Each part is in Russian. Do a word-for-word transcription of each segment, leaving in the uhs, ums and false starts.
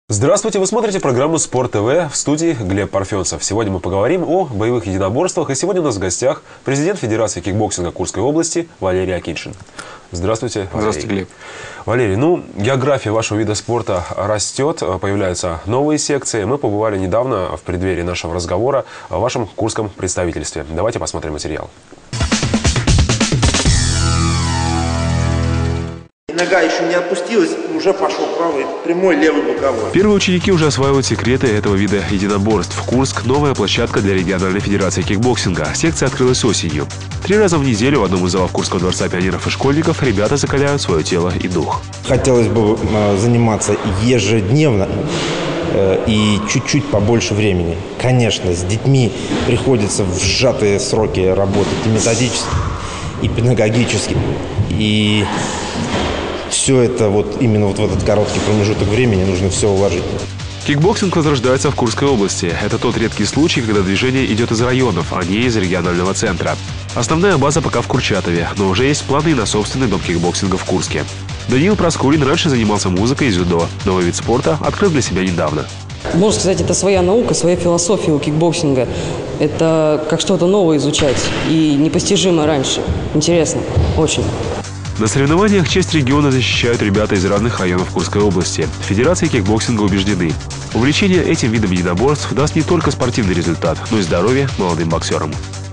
Здравствуйте, вы смотрите программу «Спорт ТВ», в студии Глеб Парфенцев. Сегодня мы поговорим о боевых единоборствах, и сегодня у нас в гостях президент Федерации кикбоксинга Курской области Валерий Акиньшин. Здравствуйте, Валерий. Здравствуйте, Глеб. Валерий, ну, география вашего вида спорта растет, появляются новые секции. Мы побывали недавно в преддверии нашего разговора о вашем курском представительстве. Давайте посмотрим материал. Нога еще не опустилась, уже пошел правый, прямой, левый боковой. Первые ученики уже осваивают секреты этого вида единоборств. Курск – новая площадка для региональной федерации кикбоксинга. Секция открылась осенью. Три раза в неделю в одном из залов Курского дворца пионеров и школьников ребята закаляют свое тело и дух. Хотелось бы заниматься ежедневно и чуть-чуть побольше времени. Конечно, с детьми приходится в сжатые сроки работать и методически, и педагогически. И все это вот именно вот в этот короткий промежуток времени нужно все уложить. Кикбоксинг возрождается в Курской области. Это тот редкий случай, когда движение идет из районов, а не из регионального центра. Основная база пока в Курчатове, но уже есть планы на собственный дом кикбоксинга в Курске. Даниил Проскурин раньше занимался музыкой и дзюдо. Новый вид спорта открыл для себя недавно. Можно сказать, это своя наука, своя философия у кикбоксинга. Это как что-то новое изучать и непостижимо раньше. Интересно, очень. На соревнованиях честь региона защищают ребята из разных районов Курской области. Федерации кикбоксинга убеждены, увлечение этим видом единоборств даст не только спортивный результат, но и здоровье молодым боксерам.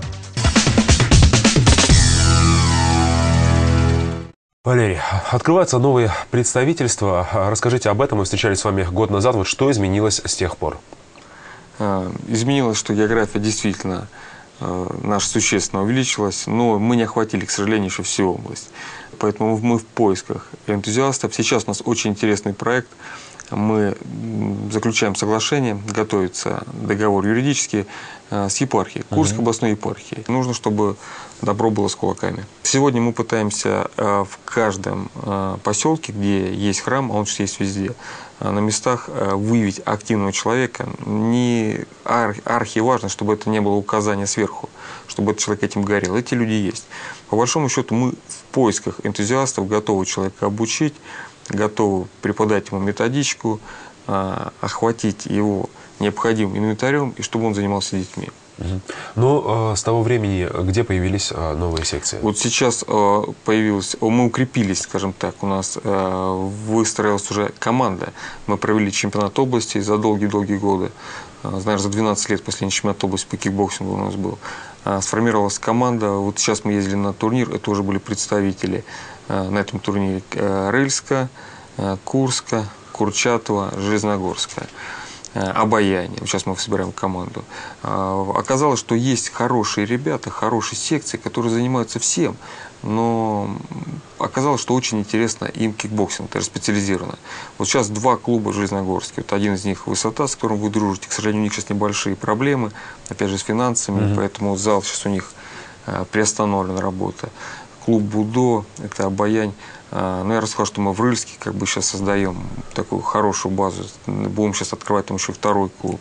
Валерий, открываются новые представительства. Расскажите об этом. Мы встречались с вами год назад. Вот что изменилось с тех пор? Изменилось, что география действительно наша существенно увеличилась, но мы не охватили, к сожалению, еще всю область. Поэтому мы в поисках энтузиастов. Сейчас у нас очень интересный проект. Мы заключаем соглашение, готовится договор юридический с епархией, Курской областной епархией. Нужно, чтобы добро было с кулаками. Сегодня мы пытаемся в каждом поселке, где есть храм, а он есть везде, на местах выявить активного человека. Не архиважно, чтобы это не было указания сверху, чтобы этот человек этим горел. Эти люди есть. По большому счету мы в поисках энтузиастов готовы человека обучить, готовы преподать ему методичку, охватить его необходимым инвентарем, и чтобы он занимался детьми. Угу. Но э, с того времени, где появились э, новые секции? Вот сейчас э, появилась, мы укрепились, скажем так, у нас э, выстроилась уже команда. Мы провели чемпионат области за долгие-долгие годы. Э, знаешь, за двенадцать лет последний чемпионат области по кикбоксингу у нас был. Э, сформировалась команда. Вот сейчас мы ездили на турнир, это уже были представители э, на этом турнире э, Рыльска, э, Курска, Курчатова, Железногорска. Обаяние. Сейчас мы собираем команду. Оказалось, что есть хорошие ребята, хорошие секции, которые занимаются всем, но оказалось, что очень интересно им кикбоксинг, это специализированно. Вот сейчас два клуба в Железногорске. Вот один из них «Высота», с которым вы дружите. К сожалению, у них сейчас небольшие проблемы, опять же, с финансами, mm-hmm. поэтому зал сейчас у них приостановлена работа. Клуб «Будо», это Обаянь. Но я рассказал, что мы в Рыльске как бы сейчас создаем такую хорошую базу. Будем сейчас открывать там еще второй клуб.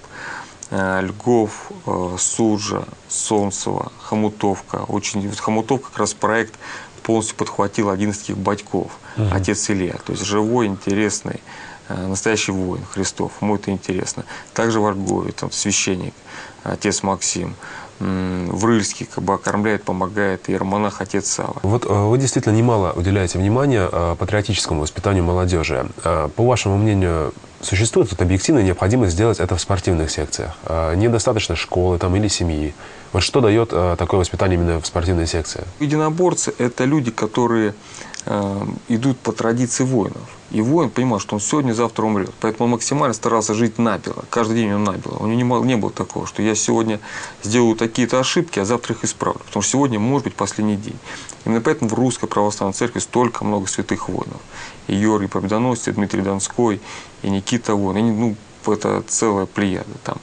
Льгов, Суджа, Солнцево, Хомутовка. Очень, вот Хомутовка как раз проект полностью подхватил один из таких батьков, угу. отец Илья. То есть живой, интересный, настоящий воин Христов. Ему это интересно. Также в Аргове, там священник, отец Максим. В Рыльске как бы окормляет, помогает иеромонах отец Сава. Вот вы действительно немало уделяете внимания патриотическому воспитанию молодежи. По вашему мнению, существует тут объективная необходимость сделать это в спортивных секциях? Недостаточно школы там, или семьи? Вот что дает такое воспитание именно в спортивной секции? Единоборцы – это люди, которые э, идут по традиции воинов. И воин понимал, что он сегодня, завтра умрет. Поэтому он максимально старался жить наперво. Каждый день он наперво. У него не, не было такого, что я сегодня сделаю такие-то ошибки, а завтра их исправлю. Потому что сегодня может быть последний день. Именно поэтому в Русской Православной Церкви столько много святых воинов. И Георгий Победоносец, и Дмитрий Донской, и Никита Воин. И, ну, это целая плеяда там.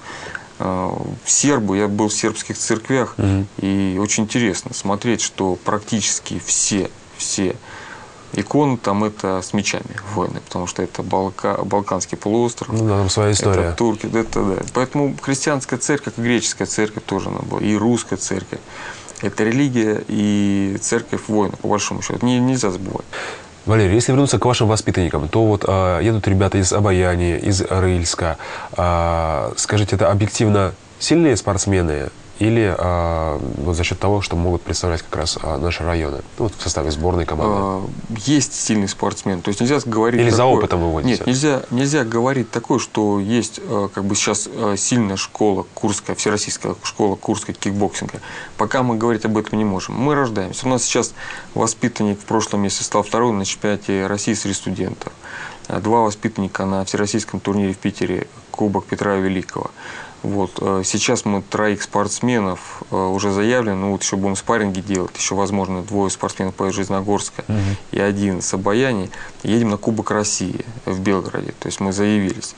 В сербы, я был в сербских церквях, угу. и очень интересно смотреть, что практически все, все иконы там это с мечами воины, потому что это Балка, Балканский полуостров. Ну, да, там своя история. Это турки, это, да. Поэтому христианская церковь, греческая церковь тоже она была, и русская церковь. Это религия и церковь воина, по большому счету. Не, нельзя забывать. Валерий, если вернуться к вашим воспитанникам, то вот а, едут ребята из Обаяни, из Рыльска. А, скажите, это объективно сильные спортсмены или а, вот за счет того, что могут представлять как раз а, наши районы, ну, вот в составе сборной команды? Есть сильный спортсмен, то есть нельзя говорить... Или такое... за опытом выводите? Нет, нельзя, нельзя говорить такое, что есть как бы сейчас сильная школа Курская, всероссийская школа Курская кикбоксинга. Пока мы говорить об этом не можем. Мы рождаемся. У нас сейчас воспитанник в прошлом месяце стал второй на чемпионате России среди студентов. Два воспитанника на всероссийском турнире в Питере, Кубок Петра Великого. Вот. Сейчас мы троих спортсменов уже заявлены, ну вот еще будем спарринги делать, еще, возможно, двое спортсменов по Железногорска угу. и один с Обаяни. Едем на Кубок России в Белгороде, то есть мы заявились.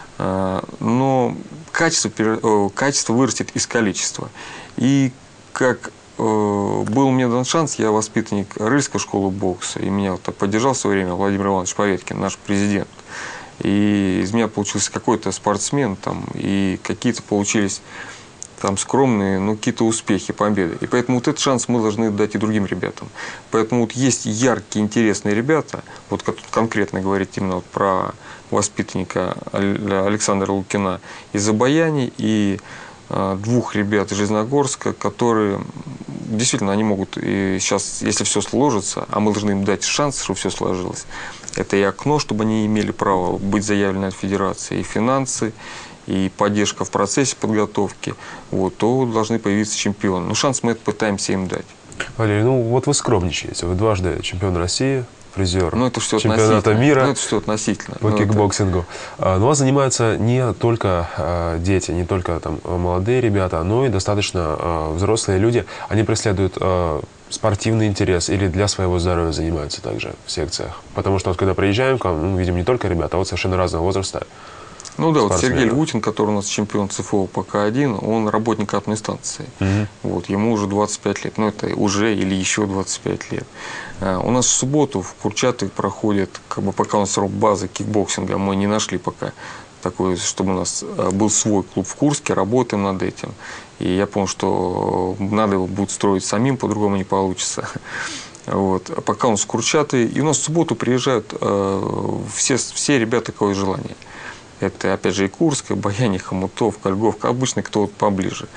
Но качество, качество вырастет из количества. И как был у меня дан шанс, я воспитанник Рыльской школы бокса, и меня вот поддержал в свое время Владимир Иванович Поветкин, наш президент. И из меня получился какой-то спортсмен, там, и какие-то получились там скромные, ну, какие-то успехи, победы. И поэтому вот этот шанс мы должны дать и другим ребятам. Поэтому вот есть яркие, интересные ребята, вот конкретно говорить именно вот про воспитанника Александра Лукина из Обаяни и э, двух ребят из Железногорска, которые действительно, они могут и сейчас, если все сложится, а мы должны им дать шанс, чтобы все сложилось, это и окно, чтобы они имели право быть заявлены от федерации, и финансы, и поддержка в процессе подготовки, вот, то должны появиться чемпионы. Но шанс мы это пытаемся им дать. Валерий, ну вот вы скромничаете. Вы дважды чемпион России, призер ну, это все чемпионата мира ну, это все относительно. по ну, кикбоксингу. Это... Но у вас занимаются не только э, дети, не только там, молодые ребята, но и достаточно э, взрослые люди. Они преследуют э, спортивный интерес или для своего здоровья занимаются также в секциях. Потому что вот, когда приезжаем к вам, мы видим не только ребят, а вот совершенно разного возраста. Ну да, вот Сергей Львутин, который у нас чемпион ЦФО по К один, он работник атомной станции. Угу. Вот, ему уже двадцать пять лет. Ну, это уже или еще двадцать пять лет. А, у нас в субботу в Курчатове проходит, как бы пока у нас срок базы кикбоксинга, мы не нашли пока такой, чтобы у нас был свой клуб в Курске, работаем над этим. И я понял, что надо его будет строить самим, по-другому не получится. Вот. А пока у нас в Курчатове. И у нас в субботу приезжают э, все, все ребята, какое желание. Это, опять же, и Курск, и Обаяни, Хомутов, Кольговка, обычно кто вот поближе.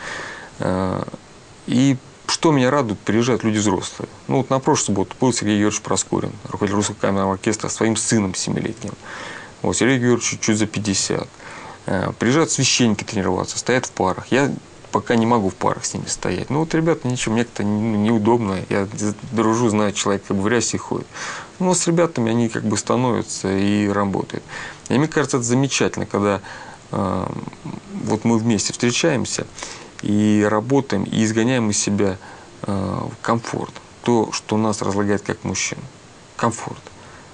И что меня радует, приезжают люди взрослые. Ну, вот на прошлую субботу был Сергей Георгиевич Проскурин, руководитель Русского камерного оркестра, своим сыном семилетним. Вот, Сергей Георгиевич чуть за пятьдесят. Приезжают священники тренироваться, стоят в парах. Я пока не могу в парах с ними стоять. Ну, вот, ребята, ничего, мне как-то неудобно. Я дружу, знаю, человек как бы в рясе ходит. Но с ребятами они как бы становятся и работают. И мне кажется, это замечательно, когда э, вот мы вместе встречаемся и работаем, и изгоняем из себя э, комфорт. То, что нас разлагает как мужчин. Комфорт.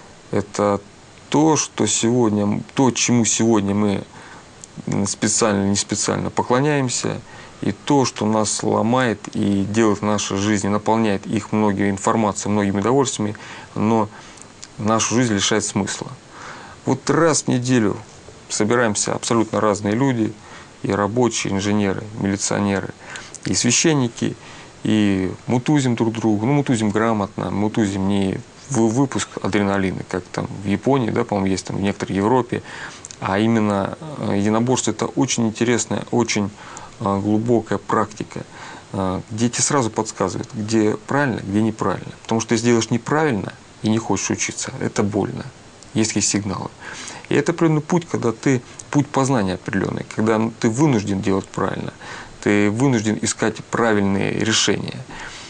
Это то, что сегодня, то, чему сегодня мы специально или не специально поклоняемся, и то, что нас ломает и делает нашу жизнь, наполняет их многие информацией, многими удовольствиями, но нашу жизнь лишает смысла. Вот раз в неделю собираемся абсолютно разные люди, и рабочие, инженеры, милиционеры, и священники, и мутузим друг другу, ну мутузим грамотно, мутузим не в выпуск адреналина, как там в Японии, да, по-моему, есть там в некоторой Европе, а именно единоборство – это очень интересная, очень глубокая практика, где тебе сразу подсказывают, где правильно, где неправильно. Потому что если делаешь неправильно и не хочешь учиться, это больно. Есть какие сигналы. И это определенный путь, когда ты, путь познания определенный, когда ты вынужден делать правильно, ты вынужден искать правильные решения.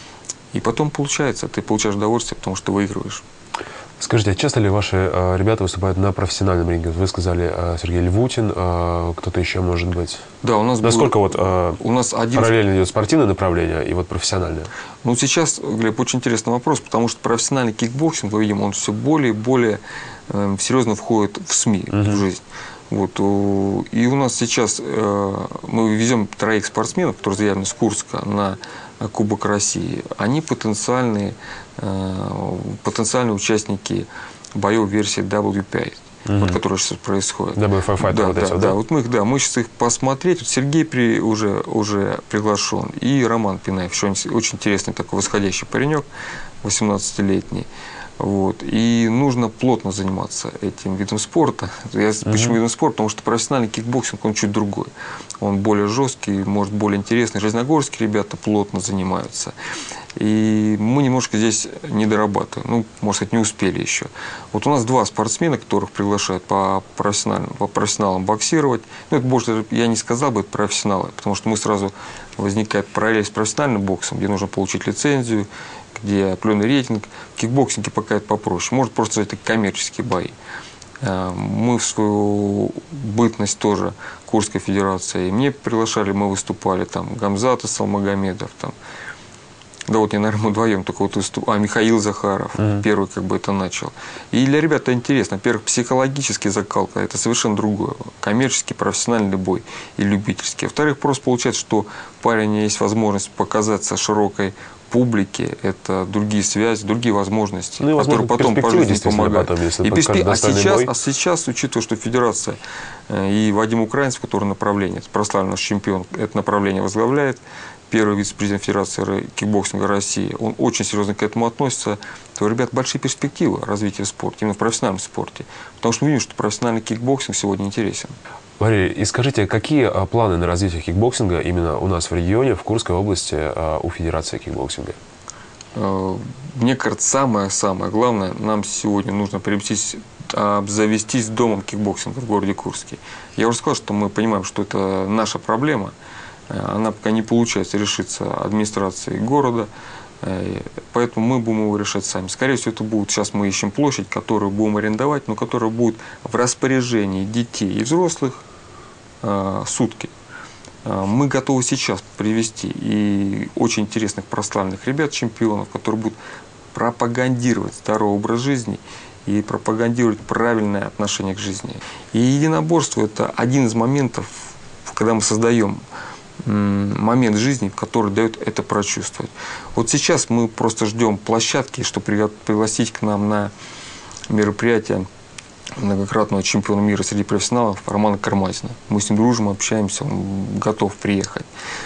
И потом получается, ты получаешь удовольствие, потому что выигрываешь. Скажите, а часто ли ваши э, ребята выступают на профессиональном ринге? Вы сказали, э, Сергей Львутин, э, кто-то еще может быть? Да, у нас Насколько был, вот э, у нас один... параллельно идет спортивное направление и вот профессиональное? Ну, сейчас, Глеб, очень интересный вопрос, потому что профессиональный кикбоксинг, мы видим, он все более и более э, серьезно входит в СМИ, угу. в жизнь. Вот, и у нас сейчас э, мы везем троих спортсменов, которые заявлены с Курска на Кубок России. Они потенциальные, э, потенциальные участники боев версии дабл ю пять, угу. вот, которая сейчас происходит. дабл ю эф эф да, вот да, эти, да, да? вот мы их, да, мы сейчас их посмотреть. Вот Сергей при, уже, уже приглашен, и Роман Пинаев, еще очень интересный такой восходящий паренек, восемнадцатилетний. Вот. И нужно плотно заниматься этим видом спорта. Я, mm-hmm. Почему видом спорта? Потому что профессиональный кикбоксинг, он чуть другой. Он более жесткий, может, более интересный. Железногорские ребята плотно занимаются. И мы немножко здесь не дорабатываем. Ну, может быть, не успели еще. Вот у нас два спортсмена, которых приглашают по профессиональным, по профессионалам боксировать. Ну, это больше, я не сказал бы, это профессионалы. Потому что мы сразу возникает параллель с профессиональным боксом, где нужно получить лицензию, где определенный рейтинг. В кикбоксинге пока это попроще. Может просто это коммерческие бои. Мы в свою бытность тоже Курской федерации. Мне приглашали, мы выступали там Гамзат Салмагомедов, там. Да вот, я, наверное, мы вдвоем только вот выступ... А, Михаил Захаров, mm-hmm. первый как бы это начал. И для ребят это интересно. Во-первых, психологический закалка, это совершенно другое. Коммерческий, профессиональный бой и любительский. Во-вторых, просто получается, что парень есть возможность показаться широкой публике, это другие связи, другие возможности, ну, которые потом по жизни помогают. Потом, и перспек... а, сейчас, а сейчас, учитывая, что Федерация и Вадим Украинцев, который направление, прославленный наш чемпион, это направление возглавляет, первый вице-президент Федерации кикбоксинга России, он очень серьезно к этому относится, то у ребят большие перспективы развития в спорте, именно в профессиональном спорте. Потому что мы видим, что профессиональный кикбоксинг сегодня интересен. Валерий, и скажите, какие планы на развитие кикбоксинга именно у нас в регионе, в Курской области, у Федерации кикбоксинга? Мне кажется, самое-самое главное, нам сегодня нужно приобрестись, обзавестись домом кикбоксинга в городе Курске. Я уже сказал, что мы понимаем, что это наша проблема. Она пока не получается решиться администрацией города, поэтому мы будем его решать сами. Скорее всего, это будет, сейчас мы ищем площадь, которую будем арендовать, но которая будет в распоряжении детей и взрослых э, сутки. Мы готовы сейчас привести и очень интересных прославленных ребят, чемпионов, которые будут пропагандировать здоровый образ жизни и пропагандировать правильное отношение к жизни. И единоборство – это один из моментов, когда мы создаем момент жизни, который дает это прочувствовать. Вот сейчас мы просто ждем площадки, чтобы пригласить к нам на мероприятие многократного чемпиона мира среди профессионалов Романа Кармазина. Мы с ним дружим, общаемся, он готов приехать.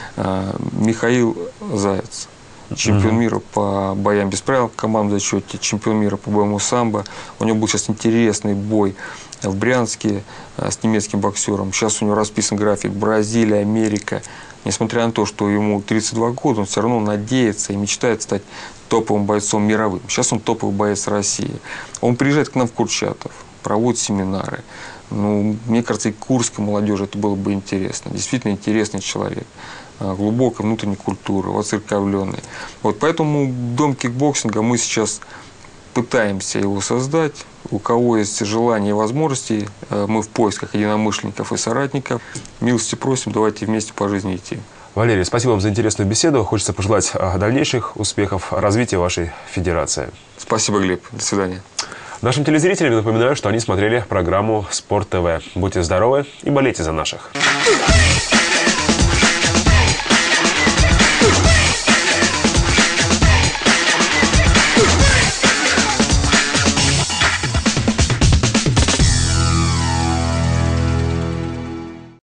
Михаил Заяц, чемпион мира по боям без правил в командном зачете, чемпион мира по боям самбо. У него был сейчас интересный бой в Брянске с немецким боксером. Сейчас у него расписан график Бразилия, Америка. Несмотря на то, что ему тридцать два года, он все равно надеется и мечтает стать топовым бойцом мировым. Сейчас он топовый боец России. Он приезжает к нам в Курчатов, проводит семинары. Ну, мне кажется, и курской молодежи это было бы интересно. Действительно интересный человек. Глубокой внутренней культуры, воцерковленный. Вот поэтому дом кикбоксинга мы сейчас пытаемся его создать. У кого есть желание и возможности, мы в поисках единомышленников и соратников. Милости просим, давайте вместе по жизни идти. Валерий, спасибо вам за интересную беседу. Хочется пожелать дальнейших успехов, развития вашей федерации. Спасибо, Глеб. До свидания. Нашим телезрителям напоминаю, что они смотрели программу «Спорт ТВ». Будьте здоровы и болейте за наших.